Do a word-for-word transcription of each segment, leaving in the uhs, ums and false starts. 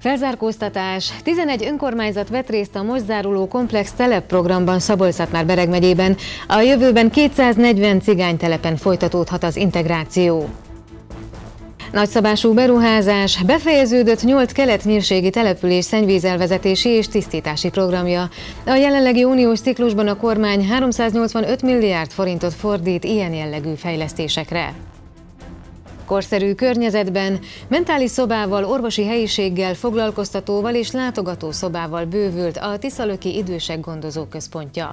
Felzárkóztatás. tizenegy önkormányzat vett részt a most záruló komplex telepprogramban Szabolcs-Szatmár-Bereg megyében. A jövőben kétszáznegyven cigánytelepen folytatódhat az integráció. Nagyszabású beruházás. Befejeződött nyolc kelet-nyírségi település szennyvízelvezetési és tisztítási programja. A jelenlegi uniós ciklusban a kormány háromszáznyolcvanöt milliárd forintot fordít ilyen jellegű fejlesztésekre. Korszerű környezetben, mentális szobával, orvosi helyiséggel, foglalkoztatóval és látogató szobával bővült a Tiszalöki Idősek Gondozó Központja.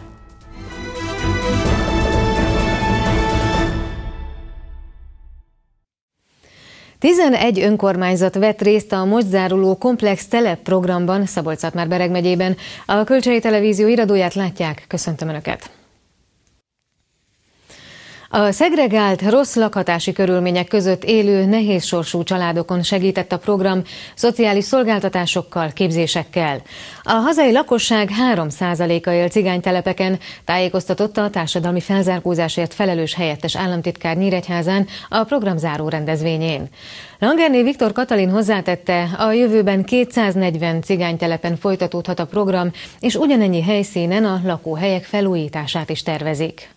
tizenegy önkormányzat vett részt a most záruló komplex telepprogramban Szabolcs-Szatmár-Bereg megyében. A Kölcsei Televízió iradóját látják, köszöntöm Önöket! A szegregált, rossz lakhatási körülmények között élő, nehéz sorsú családokon segített a program szociális szolgáltatásokkal, képzésekkel. A hazai lakosság három százaléka él cigánytelepeken, tájékoztatott a társadalmi felzárkózásért felelős helyettes államtitkár Nyíregyházán a program záró rendezvényén. Langerné Viktor Katalin hozzátette, a jövőben kétszáznegyven cigánytelepen folytatódhat a program, és ugyanennyi helyszínen a lakóhelyek felújítását is tervezik.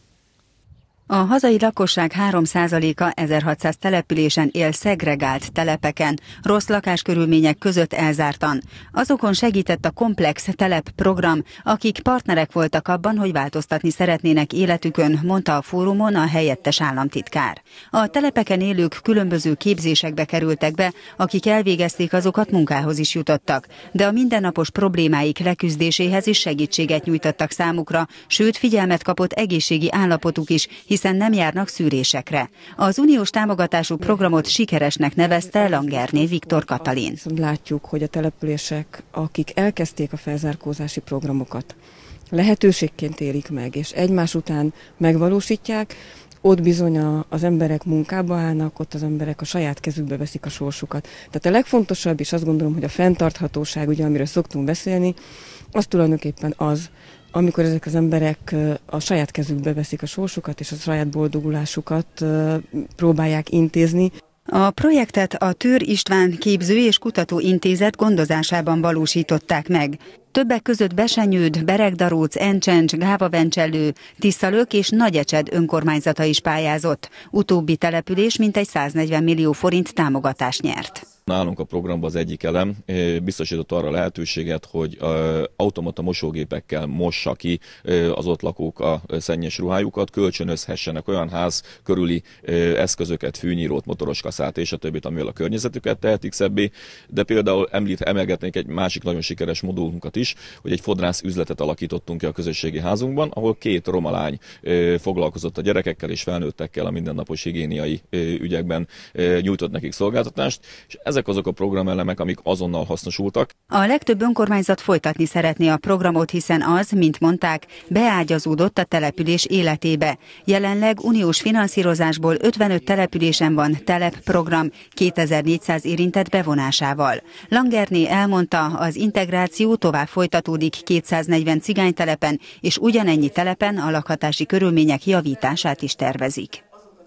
A hazai lakosság három százaléka ezerhatszáz településen él szegregált telepeken, rossz lakáskörülmények között elzártan. Azokon segített a komplex telepprogram, akik partnerek voltak abban, hogy változtatni szeretnének életükön, mondta a fórumon a helyettes államtitkár. A telepeken élők különböző képzésekbe kerültek be, akik elvégezték, azokat munkához is jutottak, de a mindennapos problémáik leküzdéséhez is segítséget nyújtottak számukra, sőt figyelmet kapott egészségi állapotuk is, hiszen nem járnak szűrésekre. Az uniós támogatású programot sikeresnek nevezte Langerné Viktor Katalin. Látjuk, hogy a települések, akik elkezdték a felzárkózási programokat, lehetőségként élik meg, és egymás után megvalósítják, ott bizony az emberek munkába állnak, ott az emberek a saját kezükbe veszik a sorsukat. Tehát a legfontosabb, és azt gondolom, hogy a fenntarthatóság, ugye, amiről szoktunk beszélni, az tulajdonképpen az, amikor ezek az emberek a saját kezükbe veszik a sorsukat, és a saját boldogulásukat próbálják intézni. A projektet a Tőr István Képző és Kutatóintézet gondozásában valósították meg. Többek között Besenyőd, Beregdaróc, Encsencs, Gávavencsellő, Tiszalök és Nagyecsed önkormányzata is pályázott. Utóbbi település mintegy száznegyven millió forint támogatást nyert. Nálunk a programban az egyik elem biztosított arra lehetőséget, hogy automata mosógépekkel mossa ki az ott lakók a szennyes ruhájukat, kölcsönözhessenek olyan ház körüli eszközöket, fűnyírót, motoros kaszát és a többit, amivel a környezetüket tehetik szebbé. De például említ, emelgetnék egy másik nagyon sikeres modulunkat is, hogy egy fodrász üzletet alakítottunk ki a közösségi házunkban, ahol két roma lány foglalkozott a gyerekekkel és felnőttekkel a mindennapos higiéniai ügyekben, nyújtott nekik szolgáltatást, és ezek azok a programelemek, amik azonnal hasznosultak. A legtöbb önkormányzat folytatni szeretné a programot, hiszen az, mint mondták, beágyazódott a település életébe. Jelenleg uniós finanszírozásból ötvenöt településen van telepprogram kétezer-négyszáz érintett bevonásával. Langerné elmondta, az integráció tovább folytatódik kétszáznegyven cigánytelepen, és ugyanennyi telepen a lakhatási körülmények javítását is tervezik.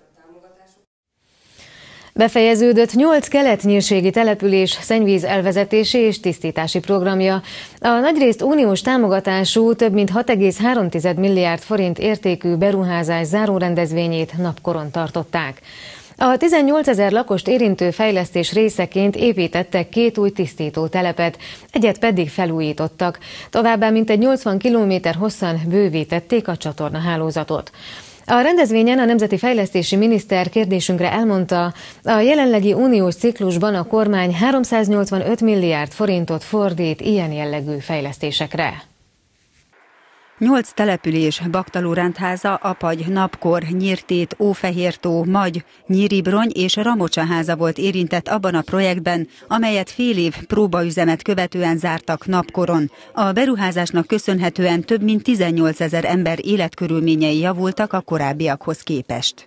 Befejeződött nyolc kelet-nyírségi település szennyvíz elvezetési és tisztítási programja. A nagyrészt uniós támogatású több mint hat egész három milliárd forint értékű beruházás zárórendezvényét napkoron tartották. A tizennyolcezer lakost érintő fejlesztés részeként építettek két új tisztító telepet, egyet pedig felújítottak. Továbbá mintegy nyolcvan kilométer hosszan bővítették a csatornahálózatot. A rendezvényen a Nemzeti Fejlesztési Miniszter kérdésünkre elmondta, a jelenlegi uniós ciklusban a kormány háromszáznyolcvanöt milliárd forintot fordít ilyen jellegű fejlesztésekre. Nyolc település, Baktaló-Rendháza, Apagy, Napkor, Nyírtét, Ófehértó, Magy, Nyíribrony és Ramocsaháza volt érintett abban a projektben, amelyet fél év próbaüzemet követően zártak Napkoron. A beruházásnak köszönhetően több mint tizennyolcezer ember életkörülményei javultak a korábbiakhoz képest.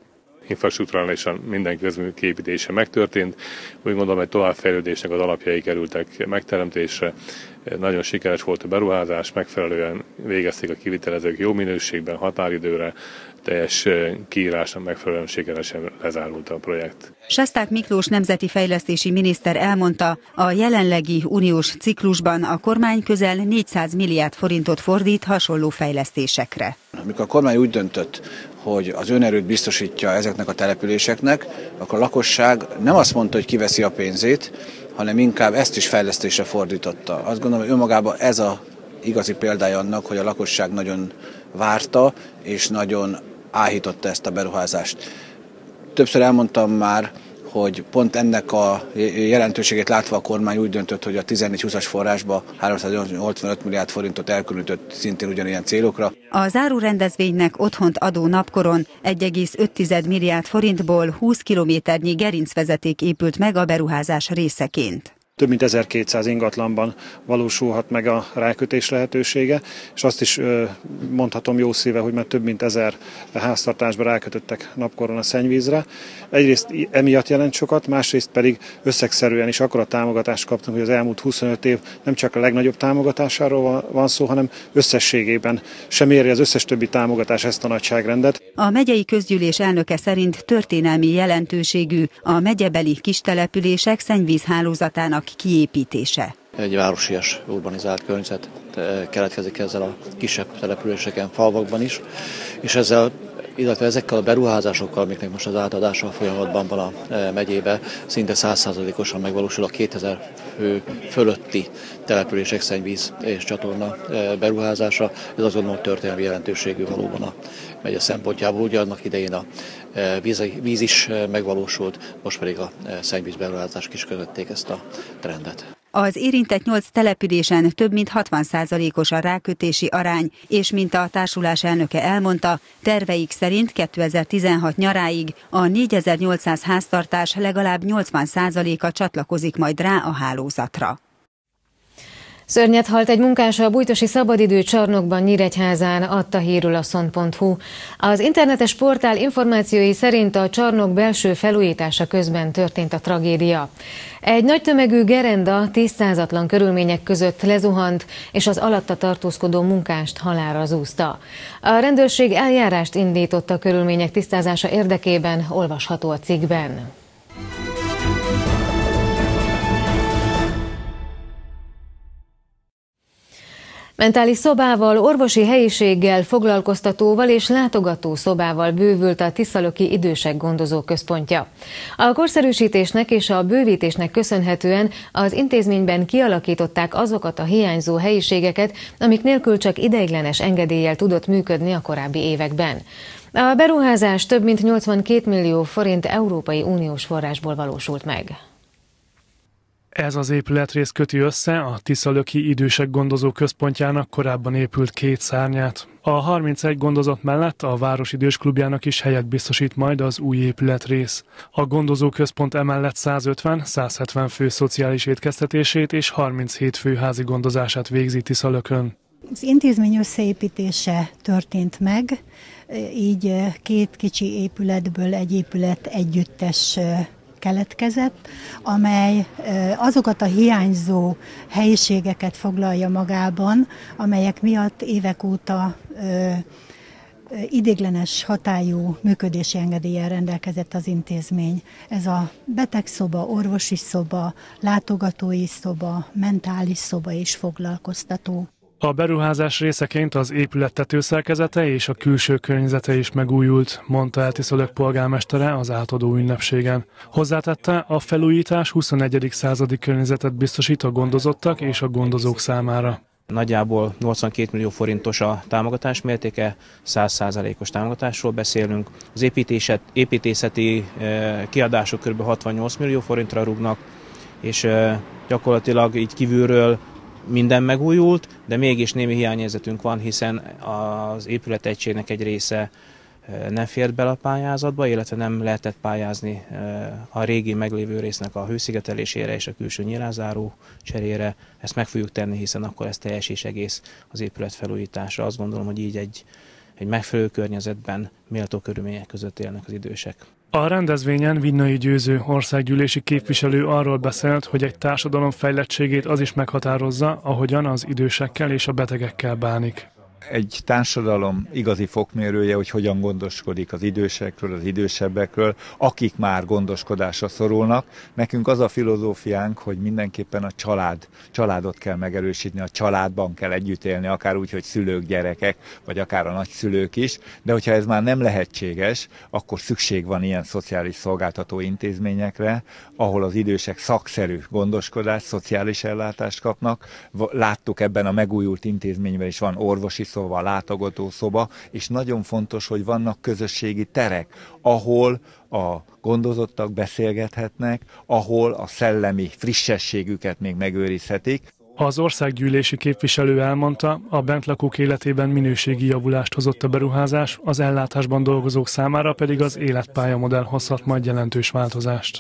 infrastrukturálisan minden közmű kiépítése megtörtént. Úgy gondolom, hogy továbbfejlődésnek az alapjai kerültek megteremtésre. Nagyon sikeres volt a beruházás, megfelelően végezték a kivitelezők jó minőségben, határidőre, teljes kiírásnak megfelelően sikeresen lezárult a projekt. Sesták Miklós nemzeti fejlesztési miniszter elmondta, a jelenlegi uniós ciklusban a kormány közel négyszáz milliárd forintot fordít hasonló fejlesztésekre. Amikor a kormány úgy döntött, hogy az önerőt biztosítja ezeknek a településeknek, akkor a lakosság nem azt mondta, hogy kiveszi a pénzét, hanem inkább ezt is fejlesztésre fordította. Azt gondolom, hogy önmagában ez az igazi példája annak, hogy a lakosság nagyon várta és nagyon áhította ezt a beruházást. Többször elmondtam már, hogy pont ennek a jelentőségét látva a kormány úgy döntött, hogy a tizennégy húszas forrásba háromszáznyolcvanöt milliárd forintot elkülönített szintén ugyanilyen célokra. A zárórendezvénynek otthont adó napkoron egy egész öt milliárd forintból húsz kilométernyi gerincvezeték épült meg a beruházás részeként. Több mint ezerkétszáz ingatlanban valósulhat meg a rákötés lehetősége, és azt is mondhatom jó szíve, hogy már több mint ezer háztartásban rákötöttek napkoron a szennyvízre. Egyrészt emiatt jelent sokat, másrészt pedig összegszerűen is akkora támogatást kaptunk, hogy az elmúlt huszonöt év nem csak a legnagyobb támogatásáról van szó, hanem összességében sem éri az összes többi támogatás ezt a nagyságrendet. A megyei közgyűlés elnöke szerint történelmi jelentőségű a megyebeli kistelepülések szennyvízhálózatának kiépítése. Egy városias urbanizált környezet keletkezik ezzel a kisebb településeken, falvakban is, és ezzel, illetve ezekkel a beruházásokkal, amiknek most az átadása folyamatban van a megyébe, szinte száz százalékosan megvalósul a kétezer fő fölötti települések szennyvíz és csatorna beruházása. Ez azt gondolom történelmi jelentőségű valóban a megye szempontjából. Ugye annak idején a víz, víz is megvalósult, most pedig a szennyvíz beruházások is követték ezt a trendet. Az érintett nyolc településen több mint hatvan százalékos a rákötési arány, és mint a társulás elnöke elmondta, terveik szerint kétezer-tizenhat nyaráig a négyezer-nyolcszáz háztartás legalább nyolcvan százaléka csatlakozik majd rá a hálózatra. Szörnyet halt egy munkás a Bújtosi Szabadidő csarnokban Nyíregyházán, adta hírül a szont pont hu. Az internetes portál információi szerint a csarnok belső felújítása közben történt a tragédia. Egy nagy tömegű gerenda tisztázatlan körülmények között lezuhant, és az alatta tartózkodó munkást halálra zúzta. A rendőrség eljárást indított a körülmények tisztázása érdekében, olvasható a cikkben. Mentális szobával, orvosi helyiséggel, foglalkoztatóval és látogató szobával bővült a Tiszalöki Idősek Gondozó Központja. A korszerűsítésnek és a bővítésnek köszönhetően az intézményben kialakították azokat a hiányzó helyiségeket, amik nélkül csak ideiglenes engedéllyel tudott működni a korábbi években. A beruházás több mint nyolcvankét millió forint Európai Uniós forrásból valósult meg. Ez az épületrész köti össze a Tiszalöki Idősek Gondozó Központjának korábban épült két szárnyát. A harmincegy gondozott mellett a Város Idősklubjának is helyet biztosít majd az új épületrész. A gondozó központ emellett százötven-százhetven fő szociális étkeztetését és harminchét fő házi gondozását végzi Tiszalökön. Az intézmény összeépítése történt meg, így két kicsi épületből egy épület együttes keletkezett, amely azokat a hiányzó helyiségeket foglalja magában, amelyek miatt évek óta ideiglenes hatályú működési engedéllyel rendelkezett az intézmény. Ez a betegszoba, orvosi szoba, látogatói szoba, mentális szoba és foglalkoztató. A beruházás részeként az épület tetőszerkezete és a külső környezete is megújult, mondta el Tiszalök polgármestere az átadó ünnepségen. Hozzátette, a felújítás huszonegyedik századi környezetet biztosít a gondozottak és a gondozók számára. Nagyjából nyolcvankét millió forintos a támogatás mértéke, száz százalékos támogatásról beszélünk. Az építészeti kiadások kb. hatvannyolc millió forintra rúgnak, és gyakorlatilag így kívülről minden megújult, de mégis némi hiányérzetünk van, hiszen az épületegységnek egy része nem fért bele a pályázatba, illetve nem lehetett pályázni a régi meglévő résznek a hőszigetelésére és a külső nyílászáró cserére. Ezt meg fogjuk tenni, hiszen akkor ez teljes és egész az épület felújítása. Azt gondolom, hogy így egy egy megfelelő környezetben, méltó körülmények között élnek az idősek. A rendezvényen Vinnai Győző országgyűlési képviselő arról beszélt, hogy egy társadalom fejlettségét az is meghatározza, ahogyan az idősekkel és a betegekkel bánik. Egy társadalom igazi fokmérője, hogy hogyan gondoskodik az idősekről, az idősebbekről, akik már gondoskodásra szorulnak. Nekünk az a filozófiánk, hogy mindenképpen a család, családot kell megerősíteni, a családban kell együtt élni, akár úgy, hogy szülők, gyerekek, vagy akár a nagyszülők is, de hogyha ez már nem lehetséges, akkor szükség van ilyen szociális szolgáltató intézményekre, ahol az idősek szakszerű gondoskodást, szociális ellátást kapnak. Láttuk ebben a megújult intézményben is van orvosi szoba, látogató szoba, és nagyon fontos, hogy vannak közösségi terek, ahol a gondozottak beszélgethetnek, ahol a szellemi frissességüket még megőrizhetik. Az országgyűlési képviselő elmondta, a bentlakók életében minőségi javulást hozott a beruházás, az ellátásban dolgozók számára pedig az életpályamodell hozhat majd jelentős változást.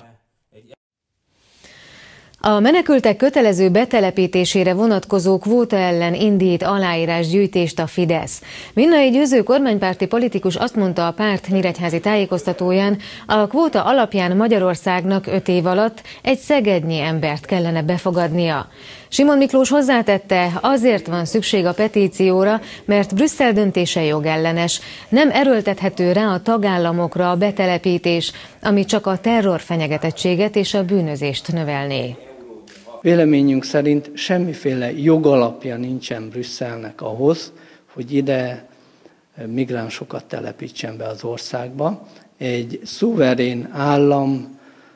A menekültek kötelező betelepítésére vonatkozó kvóta ellen indít aláírásgyűjtést a Fidesz. Vinnai Győző kormánypárti politikus azt mondta a párt nyíregyházi tájékoztatóján, a kvóta alapján Magyarországnak öt év alatt egy szegednyi embert kellene befogadnia. Simon Miklós hozzátette, azért van szükség a petícióra, mert Brüsszel döntése jogellenes. Nem erőltethető rá a tagállamokra a betelepítés, ami csak a terrorfenyegetettséget és a bűnözést növelné. Véleményünk szerint semmiféle jogalapja nincsen Brüsszelnek ahhoz, hogy ide migránsokat telepítsen be az országba. Egy szuverén államba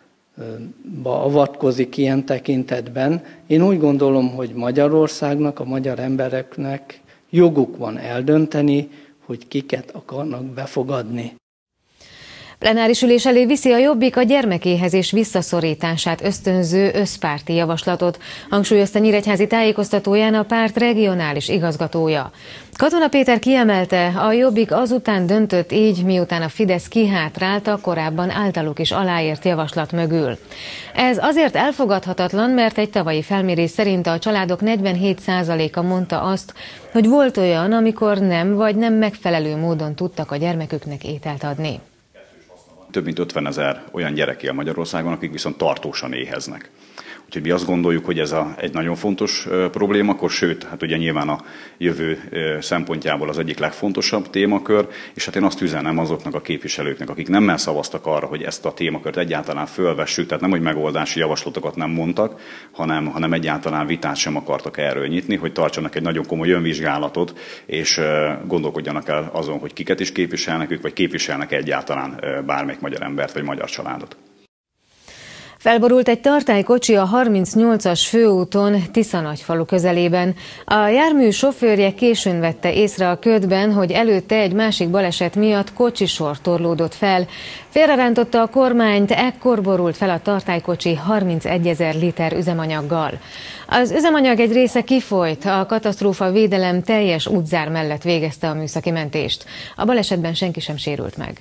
avatkozik ilyen tekintetben. Én úgy gondolom, hogy Magyarországnak, a magyar embereknek joguk van eldönteni, hogy kiket akarnak befogadni. Plenáris ülés elé viszi a Jobbik a gyermekéhezés visszaszorítását ösztönző összpárti javaslatot, hangsúlyozta nyíregyházi tájékoztatóján a párt regionális igazgatója. Katona Péter kiemelte, a Jobbik azután döntött így, miután a Fidesz kihátrált a korábban általuk is aláírt javaslat mögül. Ez azért elfogadhatatlan, mert egy tavalyi felmérés szerint a családok negyvenhét százaléka mondta azt, hogy volt olyan, amikor nem vagy nem megfelelő módon tudtak a gyermeküknek ételt adni. Több mint ötvenezer olyan gyerek él Magyarországon, akik viszont tartósan éheznek. Úgyhogy mi azt gondoljuk, hogy ez a, egy nagyon fontos uh, problémakör, sőt, hát ugye nyilván a jövő uh, szempontjából az egyik legfontosabb témakör, és hát én azt üzenem azoknak a képviselőknek, akik nem szavaztak arra, hogy ezt a témakört egyáltalán fölvessük, tehát nem, hogy megoldási javaslatokat nem mondtak, hanem, hanem egyáltalán vitát sem akartak erről nyitni, hogy tartsanak egy nagyon komoly önvizsgálatot, és uh, gondolkodjanak el azon, hogy kiket is képviselnek ők, vagy képviselnek egyáltalán uh, bármelyik magyar embert, vagy magyar családot. Felborult egy tartálykocsi a harmincnyolcas főúton Tiszanagyfalu közelében. A jármű sofőrje későn vette észre a ködben, hogy előtte egy másik baleset miatt kocsisor torlódott fel. Félrerántotta a kormányt, ekkor borult fel a tartálykocsi harmincegyezer liter üzemanyaggal. Az üzemanyag egy része kifolyt, a katasztrófa védelem teljes útzár mellett végezte a műszaki mentést. A balesetben senki sem sérült meg.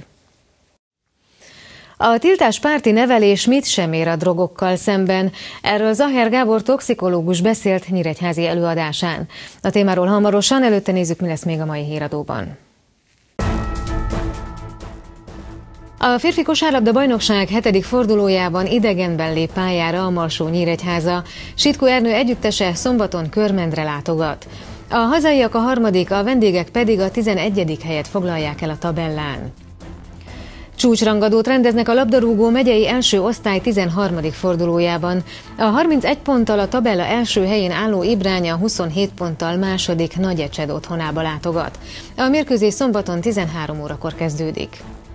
A tiltáspárti nevelés mit sem ér a drogokkal szemben? Erről Zaher Gábor toxikológus beszélt nyíregyházi előadásán. A témáról hamarosan, előtte nézzük, mi lesz még a mai híradóban. A férfi kosárlabda bajnokság hetedik fordulójában idegenben lép pályára a Malsó-Nyíregyháza. Sitkó Ernő együttese szombaton Körmendre látogat. A hazaiak a harmadik, a vendégek pedig a tizenegyedik helyet foglalják el a tabellán. Csúcsrangadót rendeznek a labdarúgó megyei első osztály tizenharmadik fordulójában. A harmincegy ponttal a tabella első helyén álló Ibránya huszonhét ponttal második Nagyecsed otthonába látogat. A mérkőzés szombaton tizenhárom órakor kezdődik.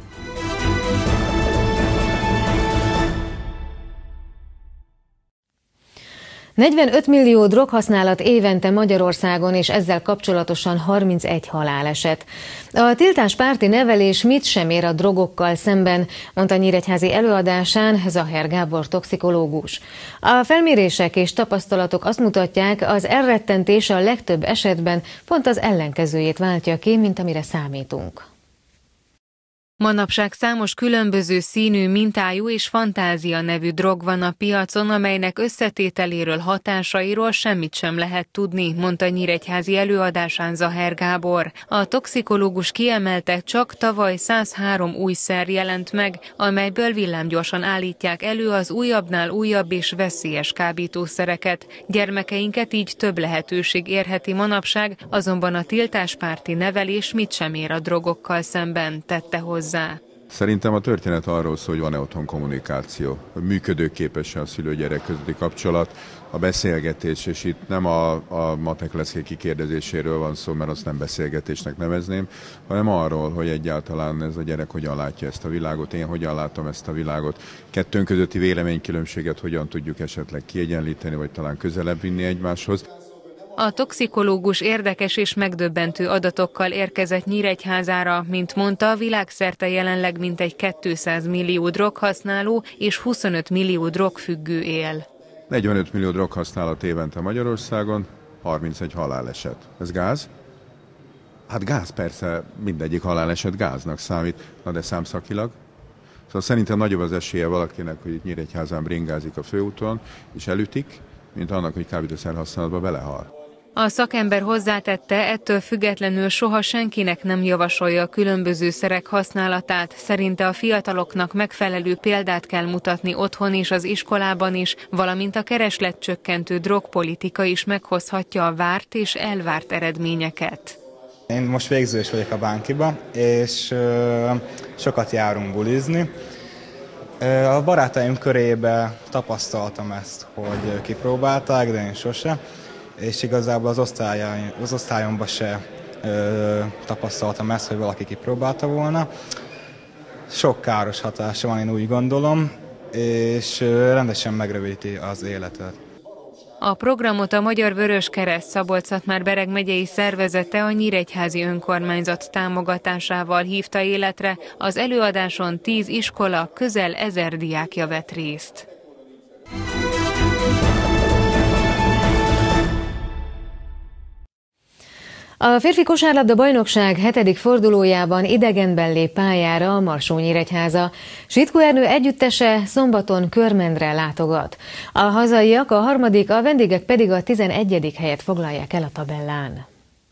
negyvenöt millió droghasználat évente Magyarországon, és ezzel kapcsolatosan harmincegy haláleset. A tiltáspárti nevelés mit sem ér a drogokkal szemben, mondta nyíregyházi előadásán Zaher Gábor toxikológus. A felmérések és tapasztalatok azt mutatják, az elrettentés a legtöbb esetben pont az ellenkezőjét váltja ki, mint amire számítunk. Manapság számos különböző színű, mintájú és fantázia nevű drog van a piacon, amelynek összetételéről, hatásairól semmit sem lehet tudni, mondta nyíregyházi előadásán Zaher Gábor. A toxikológus kiemelte, csak tavaly száz három új szer jelent meg, amelyből villámgyorsan állítják elő az újabbnál újabb és veszélyes kábítószereket. Gyermekeinket így több lehetőség érheti manapság, azonban a tiltáspárti nevelés mit sem ér a drogokkal szemben, tette hozzá. Szerintem a történet arról szól, hogy van-e otthon kommunikáció, hogy működőképes a szülő-gyerek közötti kapcsolat, a beszélgetés, és itt nem a, a matek leszke kikérdezéséről van szó, mert azt nem beszélgetésnek nevezném, hanem arról, hogy egyáltalán ez a gyerek hogyan látja ezt a világot, én hogyan látom ezt a világot, kettőnk közötti véleménykülönbséget hogyan tudjuk esetleg kiegyenlíteni, vagy talán közelebb vinni egymáshoz. A toxikológus érdekes és megdöbbentő adatokkal érkezett Nyíregyházára, mint mondta, világszerte jelenleg mintegy kétszáz millió droghasználó és huszonöt millió drogfüggő él. negyvenöt millió droghasználat évente Magyarországon, harmincegy haláleset. Ez gáz? Hát gáz persze, mindegyik haláleset gáznak számít, na de számszakilag? Szóval szerintem nagyobb az esélye valakinek, hogy itt Nyíregyházán bringázik a főúton, és elütik, mint annak, hogy kábítószer használatba belehal. A szakember hozzátette, ettől függetlenül soha senkinek nem javasolja a különböző szerek használatát. Szerinte a fiataloknak megfelelő példát kell mutatni otthon és az iskolában is, valamint a keresletcsökkentő drogpolitika is meghozhatja a várt és elvárt eredményeket. Én most végzős vagyok a Bánkiba, és ö, sokat járunk bulizni. A barátaim körébe tapasztaltam ezt, hogy kipróbálták, de én sose. És igazából az, osztályom, az osztályomban se ö, tapasztaltam ezt, hogy valaki kipróbálta volna. Sok káros hatása van, én úgy gondolom, és ö, rendesen megrövidíti az életet. A programot a Magyar Vöröskereszt Szabolcs-Szatmár-Bereg megyei szervezete a Nyíregyházi önkormányzat támogatásával hívta életre. Az előadáson tíz iskola, közel ezer diákja vett részt. A férfi kosárlabda bajnokság hetedik fordulójában idegenben lép pályára a Marsó-Nyíregyháza. Sitkó Ernő együttese szombaton Körmendre látogat. A hazaiak a harmadik, a vendégek pedig a tizenegyedik helyet foglalják el a tabellán.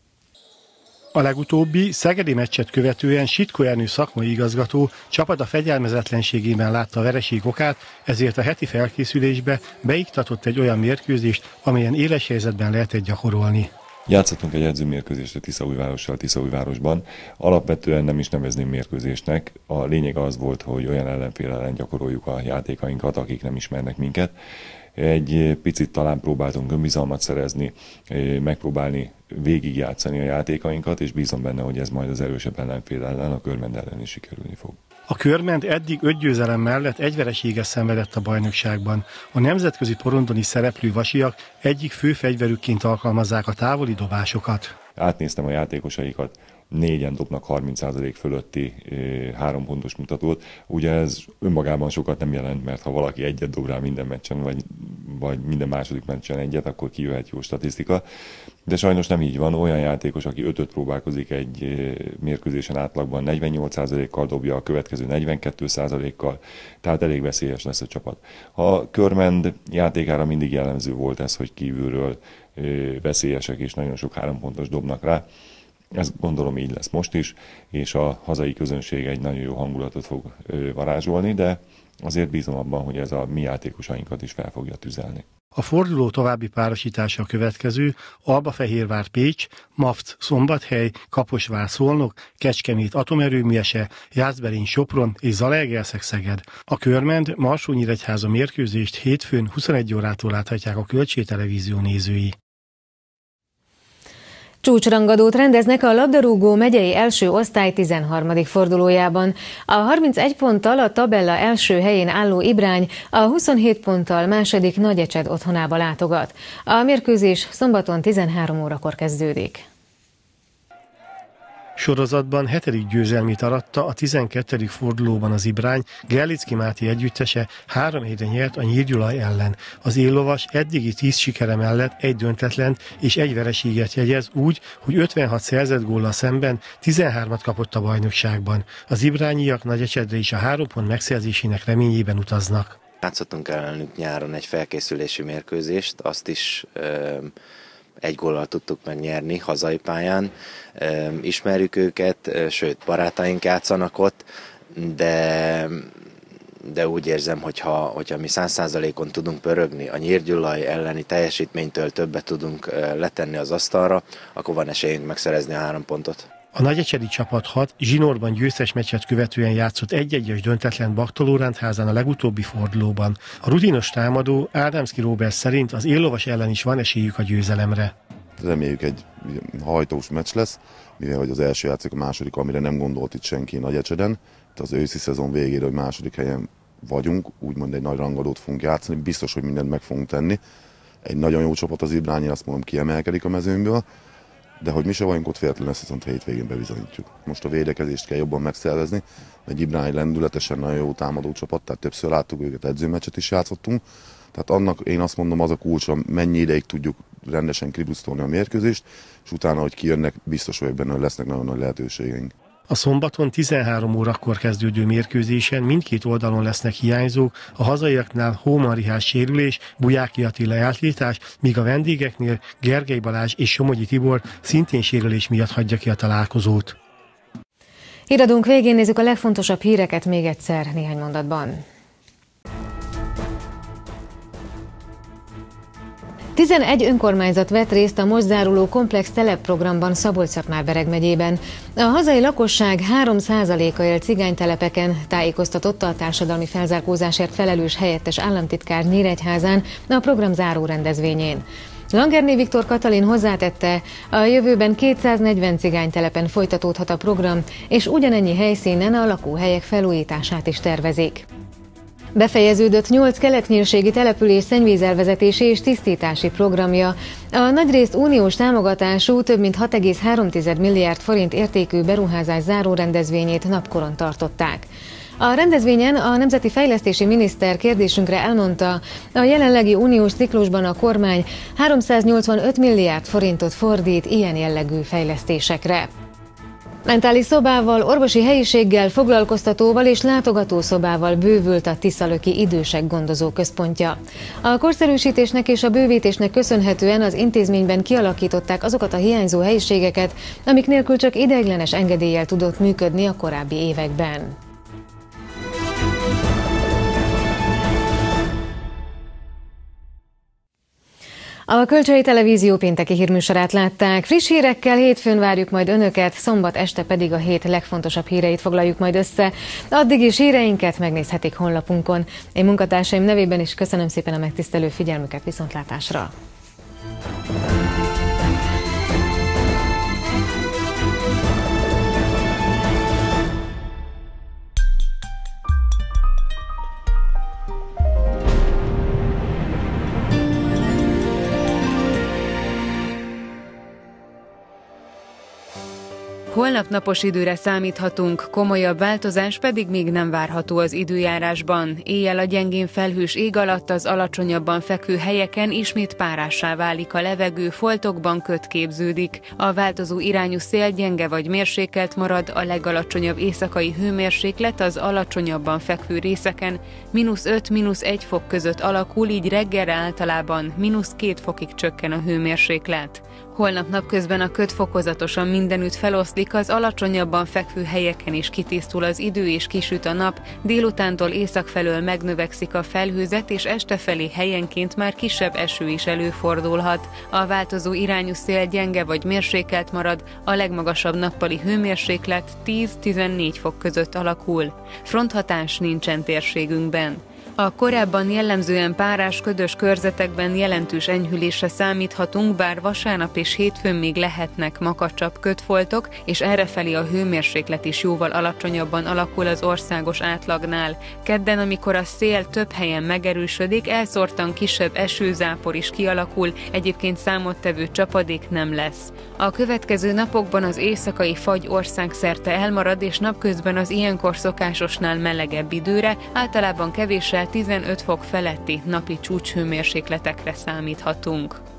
A legutóbbi szegedi meccset követően Sitkó Ernő szakmai igazgató csapata fegyelmezetlenségében látta a vereség okát, ezért a heti felkészülésbe beiktatott egy olyan mérkőzést, amelyen éles helyzetben lehetett gyakorolni. Játszottunk egy edzőmérkőzést a Tiszaújvárossal Tiszaújvárosban. Alapvetően nem is nevezném mérkőzésnek. A lényeg az volt, hogy olyan ellenfél ellen gyakoroljuk a játékainkat, akik nem ismernek minket. Egy picit talán próbáltunk önbizalmat szerezni, megpróbálni végigjátszani a játékainkat, és bízom benne, hogy ez majd az erősebb ellenfél ellen, a Körmend ellen is sikerülni fog. A Körmend eddig öt győzelem mellett egy vereséget szenvedett a bajnokságban. A nemzetközi porondoni szereplő vasiak egyik fő fegyverükként alkalmazzák a távoli dobásokat. Átnéztem a játékosaikat, négyen dobnak harminc százalék fölötti három pontos mutatót. Ugye ez önmagában sokat nem jelent, mert ha valaki egyet dob rá minden meccsen, vagy, vagy minden második meccsen egyet, akkor kijöhet jó statisztika. De sajnos nem így van. Olyan játékos, aki ötöt próbálkozik egy mérkőzésen átlagban, negyvennyolc százalékkal dobja, a következő negyvenkét százalékkal, tehát elég veszélyes lesz a csapat. A Körmend játékára mindig jellemző volt ez, hogy kívülről veszélyesek és nagyon sok három pontos dobnak rá. Ez gondolom így lesz most is, és a hazai közönség egy nagyon jó hangulatot fog varázsolni, de azért bízom abban, hogy ez a mi játékosainkat is fel fogja tüzelni. A forduló további párosítása a következő: Albafehérvár Pécs, Mafc Szombathely, Kaposvár Szolnok, Kecskemét Atomerőműese, Jászberény Sopron és Zalaegerszeg Szeged. A Körmend Marsó-Nyíregyháza mérkőzést hétfőn huszonegy órától láthatják a Kölcsé Televízió nézői. Csúcsrangadót rendeznek a labdarúgó megyei első osztály tizenharmadik fordulójában. A harmincegy ponttal a tabella első helyén álló Ibrány a huszonhét ponttal második Nagyecsed otthonába látogat. A mérkőzés szombaton tizenhárom órakor kezdődik. Sorozatban hetedik győzelmét aratta a tizenkettedik fordulóban az Ibrány, Gerlicki Máté együttese három egyre nyert a Nyírgyulaj ellen. Az éllovas eddigi tíz sikere mellett egy döntetlent és egy vereséget jegyez úgy, hogy ötvenhat szerzett góllal szemben tizenhármat kapott a bajnokságban. Az ibrányiak Nagyecsedre is a három pont megszerzésének reményében utaznak. Játszottunk ellenük nyáron egy felkészülési mérkőzést, azt is ö, egy góllal tudtuk megnyerni hazai pályán. Ö, ismerjük őket, ö, sőt barátaink játszanak ott, de, de úgy érzem, hogyha, hogyha mi száz százalékon tudunk pörögni, a Nyírgyulaj elleni teljesítménytől többet tudunk ö, letenni az asztalra, akkor van esélyünk megszerezni a három pontot. A nagyecsedi csapat hat zsinórban győztes meccset követően játszott egy-egyes döntetlen Baktól-Lórándházán a legutóbbi fordulóban. A rutinos támadó Ádámszky Róbert szerint az éllovas ellen is van esélyük a győzelemre. Reméljük egy hajtós meccs lesz, mivel hogy az első játszik a második, amire nem gondolt itt senki Nagyecseden. Az őszi szezon végére, hogy második helyen vagyunk, úgymond egy nagy rangadót fogunk játszani, biztos, hogy mindent meg fogunk tenni. Egy nagyon jó csapat az Ibrányi, azt mondom, kiemelkedik a mezőnyből. De hogy mi se vagyunk ott véletlenül, ezt viszont hétvégén bebizonyítjuk. Most a védekezést kell jobban megszervezni, mert Ibrányi lendületesen nagyon jó támadó csapat, tehát többször láttuk őket, edzőmeccset is játszottunk. Tehát annak én azt mondom, az a kulcsa, mennyi ideig tudjuk rendesen kribusztolni a mérkőzést, és utána, hogy kijönnek, biztos vagyok benne, hogy lesznek nagyon nagy lehetőségeink. A szombaton tizenhárom órakor kezdődő mérkőzésen mindkét oldalon lesznek hiányzók, a hazaiaknál Hóman Rihás sérülés, Bujáki Attila eltiltás, míg a vendégeknél Gergely Balázs és Somogyi Tibor szintén sérülés miatt hagyja ki a találkozót. Híradónk végén nézzük a legfontosabb híreket még egyszer néhány mondatban. tizenegy önkormányzat vett részt a most záruló komplex telepprogramban Szabolcs-Szatmár-Bereg megyében. A hazai lakosság három százaléka él cigánytelepeken, tájékoztatott a társadalmi felzárkózásért felelős helyettes államtitkár Nyíregyházán a program záró rendezvényén. Langerné Viktor Katalin hozzátette, a jövőben kétszáznegyven cigánytelepen folytatódhat a program, és ugyanennyi helyszínen a lakóhelyek felújítását is tervezik. Befejeződött nyolc keletnyírségi település szennyvízelvezetési és tisztítási programja. A nagyrészt uniós támogatású több mint hat egész három milliárd forint értékű beruházás záró rendezvényét napkoron tartották. A rendezvényen a Nemzeti Fejlesztési Miniszter kérdésünkre elmondta, a jelenlegi uniós ciklusban a kormány háromszáznyolcvanöt milliárd forintot fordít ilyen jellegű fejlesztésekre. Mentális szobával, orvosi helyiséggel, foglalkoztatóval és látogatószobával bővült a Tiszalöki Idősek Gondozó Központja. A korszerűsítésnek és a bővítésnek köszönhetően az intézményben kialakították azokat a hiányzó helyiségeket, amik nélkül csak ideiglenes engedéllyel tudott működni a korábbi években. A Kölcsei Televízió pénteki hírműsorát látták. Friss hírekkel hétfőn várjuk majd önöket, szombat este pedig a hét legfontosabb híreit foglaljuk majd össze. Addig is híreinket megnézhetik honlapunkon. Én munkatársaim nevében is köszönöm szépen a megtisztelő figyelmüket, viszontlátásra! Holnap napos időre számíthatunk, komolyabb változás pedig még nem várható az időjárásban. Éjjel a gyengén felhős ég alatt az alacsonyabban fekvő helyeken ismét párássá válik a levegő, foltokban köd képződik. A változó irányú szél gyenge vagy mérsékelt marad, a legalacsonyabb éjszakai hőmérséklet az alacsonyabban fekvő részeken mínusz öt mínusz egy fok között alakul, így reggelre általában mínusz két fokig csökken a hőmérséklet. Holnap napközben a köd fokozatosan mindenütt feloszlik, az alacsonyabban fekvő helyeken is kitisztul az idő és kisüt a nap, délutántól észak felől megnövekszik a felhőzet, és este felé helyenként már kisebb eső is előfordulhat. A változó irányú szél gyenge vagy mérsékelt marad, a legmagasabb nappali hőmérséklet tíz-tizennégy fok között alakul. Fronthatás nincsen térségünkben. A korábban jellemzően párás, ködös körzetekben jelentős enyhülésre számíthatunk, bár vasárnap és hétfőn még lehetnek makacsabb kötfoltok, és errefelé a hőmérséklet is jóval alacsonyabban alakul az országos átlagnál. Kedden, amikor a szél több helyen megerősödik, elszórtan kisebb esőzápor is kialakul, egyébként számottevő csapadék nem lesz. A következő napokban az éjszakai fagy országszerte elmarad, és napközben az ilyenkor szokásosnál melegebb időre, általában kevéssel tizenöt fok feletti napi csúcshőmérsékletekre számíthatunk.